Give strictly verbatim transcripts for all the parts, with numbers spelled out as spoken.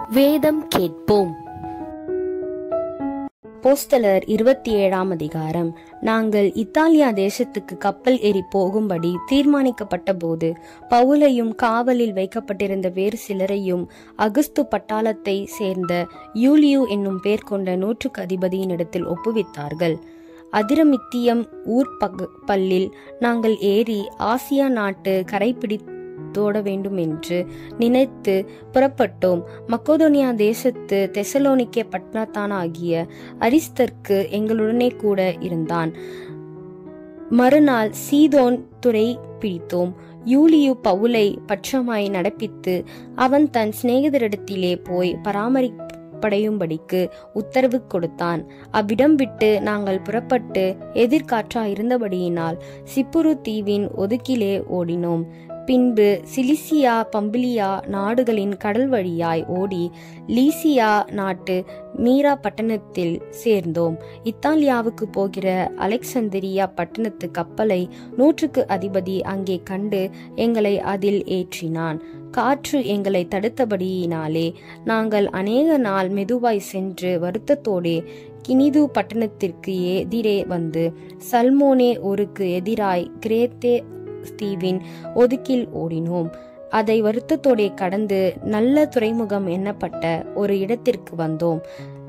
வேதம் கேட்போம். அப்போஸ்தலர் இருபத்தி ஏழாம் அதிகாரம். நாங்கள் இத்தாலியா தேசத்துக்கு கப்பல் ஏறி போகும்படி தீர்மானிக்கப்பட்ட போது பவுலையும் காவலில் வைக்கப்பட்டிருந்த வேறு சிலரையும் அகுஸ்து பட்டாளத்தை சேர்ந்த யூலியு என்னும் பேர் கொண்ட நூற்றுக்கு அதிபதியின் இடத்தில் ஒப்புவித்தார்கள். அதிரமித்தியம் ஊர் பல்லில் நாங்கள் ஏறி ஆசியா நாட்டு கரைப்பிடி தோட வேண்டும் என்று நினைத்து புறப்பட்டோம். மக்கோதோனியா தேசத்து தெசலோனிக்கே பட்டணத்தானாகிய அரிஸ்தர்க்கு எங்களுடனே கூட இருந்தான். மறுநாள் சீதோன் துறை பிடித்தோம். யூலியு பவுலை பட்சமாய் நடப்பித்து அவன் தன் சிநேகிதரிடத்திலே போய் பராமரி படையும்படிக்கு உத்தரவு கொடுத்தான். அவ்விடம் விட்டு நாங்கள் புறப்பட்டு எதிர்காற்றா இருந்தபடியினால் சிப்புரு தீவின் ஒதுக்கிலே ஓடினோம். பின்பு சிலிசியா பம்பிலியா நாடுகளின் கடல் வழியாய் ஓடி லீசியா நாட்டு மீரா பட்டணத்தில் சேர்ந்தோம். இத்தாலியாவுக்கு போகிற அலெக்சந்திரியா பட்டணத்து கப்பலை நூற்றுக்கு அதிபதி அங்கே கண்டு எங்களை அதில் ஏற்றினான். காற்று எங்களை தடுத்தபடியினாலே நாங்கள் அநேக நாள் மெதுவாய் சென்று வருத்தத்தோடே கினிது பட்டணத்திற்கு எதிரே வந்து சல்மோனே ஊருக்கு எதிராய் கிரேத்தே தீவின் ஒதுக்கில் ஓடினோம். அதை வருத்தத்தோடே கடந்து நல்ல துறைமுகம் எண்ணப்பட்ட ஒரு இடத்திற்கு வந்தோம்.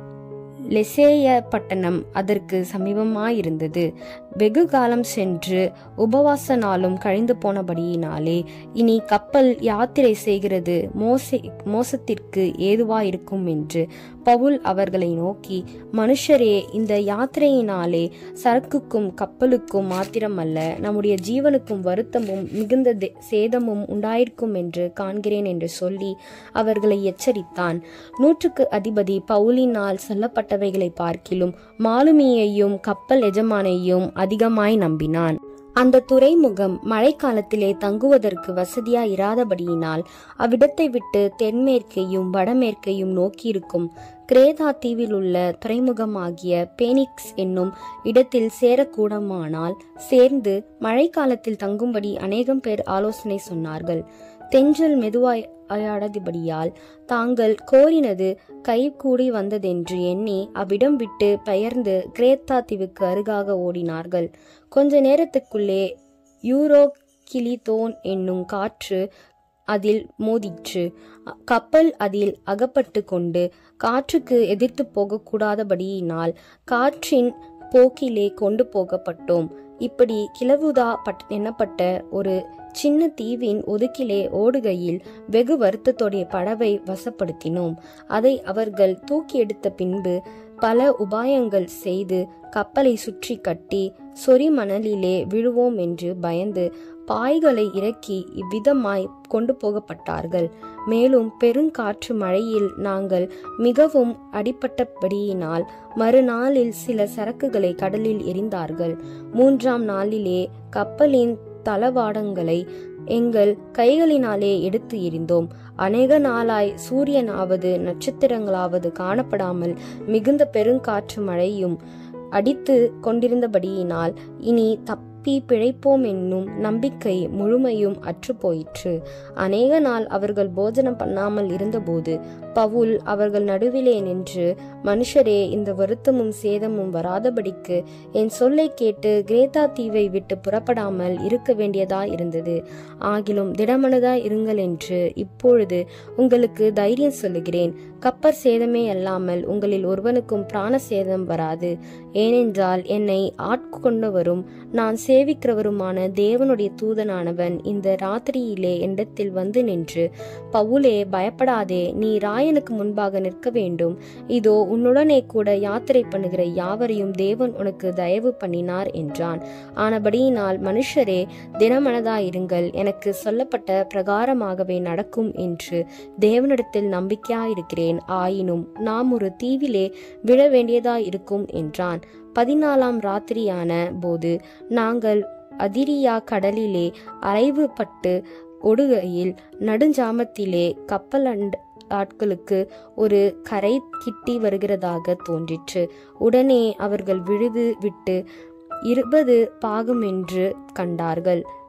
லெசேய பட்டணம் அதற்கு சமீபமாயிருந்தது. வெகு காலம் சென்று உபவாச நாளும் கழிந்து போனபடியினாலே இனி கப்பல் யாத்திரை செய்கிறது மோச மோசத்திற்கு ஏதுவாயிருக்கும் என்று பவுல் அவர்களை நோக்கி, மனுஷரே, இந்த யாத்திரையினாலே சரக்குக்கும் கப்பலுக்கும் மாத்திரமல்ல, நம்முடைய ஜீவனுக்கும் வருத்தமும் மிகுந்த சேதமும் உண்டாயிருக்கும் என்று காண்கிறேன் என்று சொல்லி அவர்களை எச்சரித்தான். நூற்றுக்கு அதிபதி பவுலினால் சொல்லப்பட்டவைகளை பார்க்கிலும் மாலுமியையும் கப்பல் எஜமானையும் அதிகமாய் நம்பினான். அந்த துறைமுகம் மழைக்காலத்திலே தங்குவதற்கு வசதியா இராதபடியினால் அவ்விடத்தை விட்டு தென்மேற்கையும் வடமேற்கையும் நோக்கியிருக்கும் கிரேதா தீவில் உள்ள துறைமுகமாகிய பேனிக்ஸ் என்னும் இடத்தில் சேரக்கூடமானால் சேர்ந்து மழைக்காலத்தில் தங்கும்படி அநேகம் பேர் ஆலோசனை சொன்னார்கள். தென்றல் மெதுவாய் அயாடதிபடியால் தாங்கள் கோரினது கை கூடி வந்ததென்று எண்ணி அவ்விடம் விட்டு பெயர்ந்து கிரேத்தா தீவுக்கு அருகாக ஓடினார்கள். கொஞ்ச நேரத்துக்குள்ளே யூரோ கிளிதோன் என்னும் காற்று அதில் மோதிற்று. கப்பல் அதில் அகப்பட்டு கொண்டு காற்றுக்கு எதிர்த்து போகக்கூடாதபடியினால் காற்றின் போக்கிலே கொண்டு போகப்பட்டோம். இப்படி கிளவுதா பட் எண்ணப்பட்ட ஒரு சின்ன தீவின் ஒதுக்கிலே ஓடுகையில் வெகு வருத்தத்தோடைய படவை வசப்படுத்தினோம். அதை அவர்கள் தூக்கி எடுத்த பின்பு பல உபாயங்கள் செய்து கப்பலை சுற்றி கட்டி சொறி மணலிலே விழுவோம் என்று பயந்து பாய்களை இறக்கி இவ்விதமாய் கொண்டு போகப்பட்டார்கள். மேலும் பெருங்காற்று மழையில் நாங்கள் மிகவும் அடிபட்டபடியினால் மறுநாளில் சில சரக்குகளை கடலில் எறிந்தார்கள். மூன்றாம் நாளிலே கப்பலின் தளவாடங்களை எங்கள் கைகளினாலே எடுத்து எறிந்தோம். அநேக நாளாய் சூரியனாவது நட்சத்திரங்களாவது காணப்படாமல் மிகுந்த பெருங்காற்று மழையும் அடித்து கொண்டிருந்தபடியினால் இனி தப்பி பிழைப்போம் என்னும் நம்பிக்கை முழுமையும் அற்று போயிற்று. அநேக நாள் அவர்கள் போஜனம் பண்ணாமல் இருந்தபோது பவுல் அவர்கள் நடுவிலே நின்று, மனுஷரே, இந்த வருத்தமும் சேதமும் வராதபடிக்கு என் சொல்லை கேட்டு கிரேத்தா தீவை விட்டு புறப்படாமல் இருக்க வேண்டியதா இருந்தது. ஆகிலும் திடமனதா இருங்கள் என்று இப்பொழுது உங்களுக்கு தைரியம் சொல்லுகிறேன். கப்பற் சேதமே அல்லாமல் உங்களில் ஒருவனுக்கும் பிராண சேதம் வராது. ஏனென்றால் என்னை ஆட்கொண்டவரும் நான் சேவிக்கிறவருமான தேவனுடைய தூதனானவன் இந்த ராத்திரியிலே என்னிடத்தில் வந்து நின்று, பவுலே, பயப்படாதே, நீ ராயனுக்கு முன்பாக நிற்க வேண்டும். இதோ உன்னுடனே கூட யாத்திரை பண்ணுகிற யாவரையும் தேவன் உனக்கு தயவு பண்ணினார் என்றான். ஆனபடியினால் மனுஷரே, தினமனதாயிருங்கள், எனக்கு சொல்லப்பட்ட பிரகாரமாகவே நடக்கும் என்று தேவனிடத்தில் நம்பிக்கையாயிருக்கிறேன். ஆயினும் நாம் ஒரு தீவிலே விழ வேண்டியதாயிருக்கும் என்றான். பதினாலாம் ராத்திரியான போது நாங்கள் அதிரியா கடலிலே அலைவுபட்டு ஒடுகையில் நடுஞ்சாமத்திலே கப்பல் ஆட்களுக்கு ஒரு கரை கிட்டி வருகிறதாக தோன்றிற்று. உடனே அவர்கள் விழுது விட்டு இருபது பாகம் என்று கண்டார்கள்.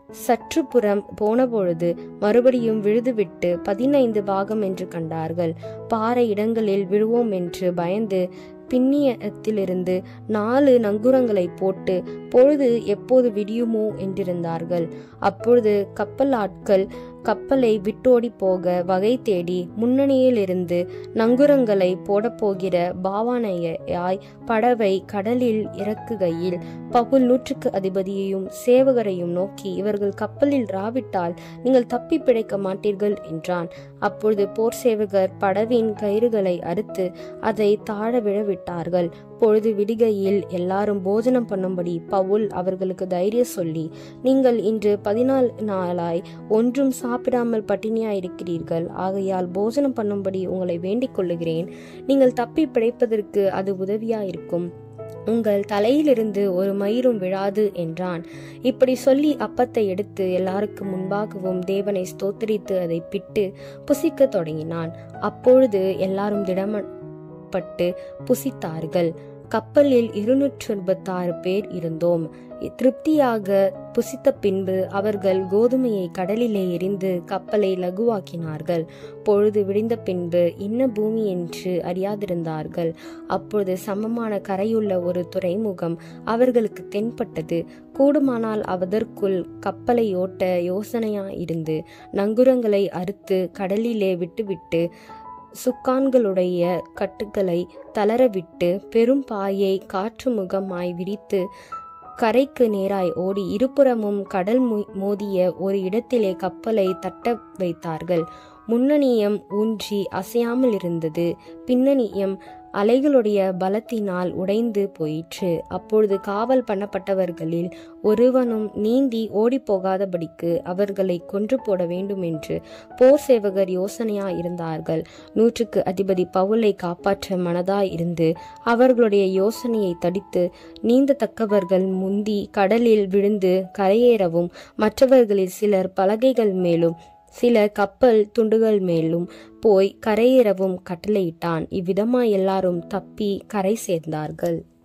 சற்று புறம் போனபொழுது மறுபடியும் விழுதுவிட்டு பதினைந்து பாகம் என்று கண்டார்கள். பாறை இடங்களில் விழுவோம் என்று பயந்து பின்னியத்திலிருந்து நாலு நங்குரங்களை போட்டு பொழுது எப்போது விடியுமோ என்றிருந்தார்கள். அப்பொழுது கப்பல் ஆட்கள் கப்பலை விட்டோடி போக வகை தேடி முன்னணியிலிருந்து நங்குரங்களை போடப்போகிற பாவானையாய் படவை கடலில் இறக்குகையில் பவுல் நூற்றுக்கு அதிபதியையும் சேவகரையும் நோக்கி, இவர்கள் கப்பலில் ராவிட்டால் நீங்கள் தப்பி பிழைக்க மாட்டீர்கள் என்றான். அப்பொழுது போர் சேவகர் படவின் கயிறுகளை அறுத்து அதை தாழ விழவிட்டார்கள். பொழுது விடுகையில் எல்லாரும் போஜனம் பண்ணும்படி பவுல் அவர்களுக்கு தைரியம் சொல்லி, நீங்கள் இன்று பதினாலு நாளாய் ஒன்றும் சாப்பிடாமல் பட்டினியாயிருக்கிறீர்கள். ஆகையால் போஜனம் பண்ணும்படி உங்களை வேண்டிக் கொள்ளுகிறேன். நீங்கள் தப்பி பிழைப்பதற்கு அது உதவியாயிருக்கும். உங்கள் தலையிலிருந்து ஒரு மயிரும் விழாது என்றான். இப்படி சொல்லி அப்பத்தை எடுத்து எல்லாருக்கும் முன்பாகவும் தேவனை ஸ்தோத்திரித்து அதை பிட்டு புசிக்க தொடங்கினான். அப்பொழுது எல்லாரும் திடமப்பட்டு புசித்தார்கள். கப்பலில் இருநூற்று இருபத்தாறு பேர் இருந்தோம். திருப்தியாக புசித்த பின்பு அவர்கள் கோதுமையை கடலிலே எறிந்து கப்பலை லகுவாக்கினார்கள். பொழுது விடிந்த பின்பு இன்ன பூமி என்று அறியாதிருந்தார்கள். அப்பொழுது சமமான கரையுள்ள ஒரு துறைமுகம் அவர்களுக்கு தென்பட்டது. கூடுமானால் அதற்குள் கப்பலை ஓட்ட யோசனையாயிருந்து நங்குரங்களை அறுத்து கடலிலே விட்டுவிட்டு சுக்கான்களுடைய கட்டுகளை தளரவிட்டு பெரும் பாயை காற்று முகமாய் விரித்து கரைக்கு நேராய் ஓடி இருபுறமும் கடல் மோதிய ஒரு இடத்திலே கப்பலை தட்ட வைத்தார்கள். முன்னணியம் ஊன்றி அசையாமல் இருந்தது. பின்னணியம் அலைகளுடைய பலத்தினால் உடைந்து போயிற்று. அப்பொழுது காவல் பண்ணப்பட்டவர்களில் ஒருவனும் நீந்தி ஓடி போகாதபடிக்கு அவர்களை கொன்று போட வேண்டும் என்று போர் சேவகர் யோசனையா இருந்தார்கள். நூற்றுக்கு அதிபதி பவுலை காப்பாற்ற மனதாய் இருந்து அவர்களுடைய யோசனையை தடித்து நீந்தத்தக்கவர்கள் முந்தி கடலில் விழுந்து கரையேறவும் மற்றவர்களில் சிலர் பலகைகள் மேலும் சில கப்பல் துண்டுகள் மேலும் போய் கரையேறவும் கட்டளையிட்டான். இவ்விதமாய் எல்லாரும் தப்பி கரை சேர்ந்தார்கள்.